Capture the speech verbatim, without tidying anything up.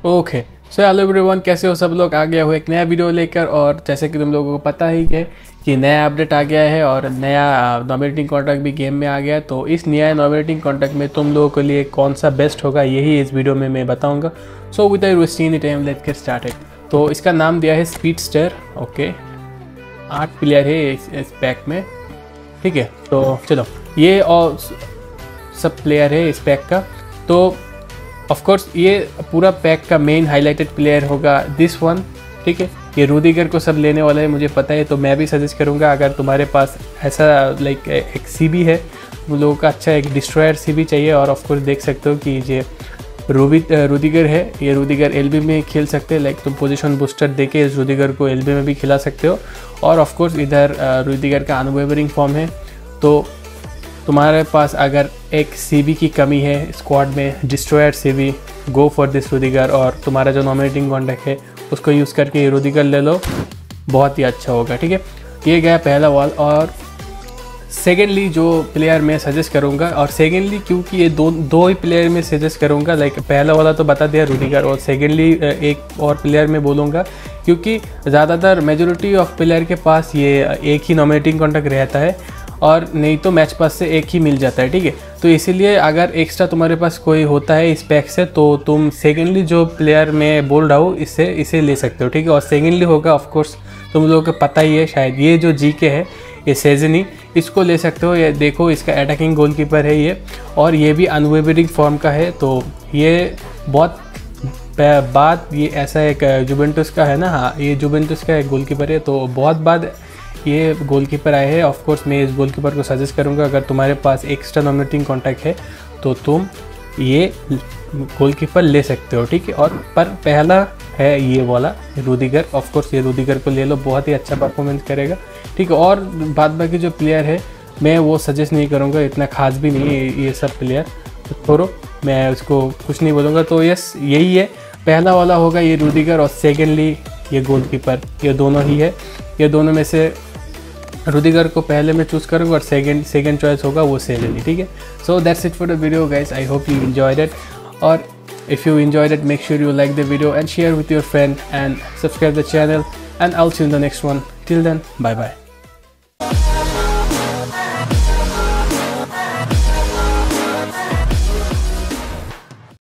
Okay so hello everyone, कैसे हो सब लोग। आ गया हो एक नया वीडियो लेकर, और जैसे कि तुम लोगों को पता ही है कि नया अपडेट आ गया है और नया नॉमिनेटिंग कॉन्ट्रैक्ट भी गेम में आ गया है। तो इस नया नॉमिनेटिंग कॉन्ट्रैक्ट में तुम लोगों के लिए कौन सा बेस्ट होगा, यही इस वीडियो में मैं बताऊंगा। So without wasting any time let's get started. तो इसका नाम दिया है स्पीडस्टर। ओके, आठ प्लेयर है इस, इस पैक में, ठीक है। तो चलो, ये और सब प्लेयर है इस पैक का। तो ऑफ कोर्स ये पूरा पैक का मेन हाईलाइटेड प्लेयर होगा दिस वन, ठीक है। ये रूदिगर को सब लेने वाला है, मुझे पता है। तो मैं भी सजेस्ट करूँगा, अगर तुम्हारे पास ऐसा लाइक एक सीबी है, उन लोगों का अच्छा एक डिस्ट्रॉयर सीबी चाहिए। और ऑफ कोर्स देख सकते हो कि ये रूबी रूदिगर है, ये रूदिगर एलबी में खेल सकते हैं। लाइक तुम पोजीशन बूस्टर देके इस रूदिगर को एलबी में भी खिला सकते हो। और ऑफ कोर्स इधर रूदिगर का अनवेवरिंग फॉर्म है। तो तुम्हारे पास अगर एक सीबी की कमी है स्क्वाड में, destroyer CB, go for this Rudiger. और तुम्हारा जो नॉमिनेटिंग कॉन्टैक्ट है उसको यूज़ करके ये रूदिगर ले लो, बहुत ही अच्छा होगा, ठीक है। ये गया पहला वॉल। और सेकेंडली जो प्लेयर मैं सजेस्ट करूँगा, और सेकेंडली क्योंकि ये दो दो ही प्लेयर में सजेस्ट करूँगा, लाइक पहला वाला तो बता दिया रूदिगर, और सेकेंडली एक और प्लेयर में बोलूँगा क्योंकि ज़्यादातर मेजोरिटी ऑफ प्लेयर के पास ये एक ही नॉमिनेटिंग कॉन्टैक्ट रहता है, और नहीं तो मैच पास से एक ही मिल जाता है, ठीक है। तो इसीलिए अगर एक्स्ट्रा तुम्हारे पास कोई होता है इस पैक से, तो तुम सेकेंडली जो प्लेयर मैं बोल रहा हूँ इससे इसे ले सकते हो, ठीक है। और सेकेंडली होगा ऑफ कोर्स तुम लोगों को पता ही है शायद, ये जो जी के है ये सेजनी, इसको ले सकते हो। ये देखो, इसका अटैकिंग गोलकीपर है ये, और ये भी अनवेवरिंग फॉर्म का है। तो ये बहुत बाद ये ऐसा एक जुवेंटस का है ना, हाँ ये जुवेंटस का एक गोलकीपर है। तो बहुत बाद ये गोलकीपर आए हैं। ऑफ कोर्स मैं इस गोलकीपर को सजेस्ट करूंगा, अगर तुम्हारे पास एक्स्ट्रा नॉमिनेटिंग कॉन्टैक्ट है तो तुम ये गोलकीपर ले सकते हो, ठीक है। और पर पहला है ये वाला रूदिगर, ऑफ कोर्स ये रूदिगर को ले लो, बहुत ही अच्छा परफॉर्मेंस करेगा, ठीक है। और बाद बाकी जो प्लेयर है मैं वो सजेस्ट नहीं करूँगा, इतना खास भी नहीं है ये सब प्लेयर, तो छोड़ो, मैं उसको कुछ नहीं बोलूँगा। तो यस, यही है, पहला वाला होगा ये रूदिगर, और सेकेंडली ये गोलकीपर, ये दोनों ही है। ये दोनों में से रूदिगर को पहले मैं चूज़ करूँगा, और सेकंड सेकंड चॉइस होगा वो सेजनी, ठीक है। So that's it for the video guys, I hope you enjoyed it. और if you enjoyed it, make sure you like the video and share with your friend and subscribe the channel, and I will see you in the next one. Till then, bye bye.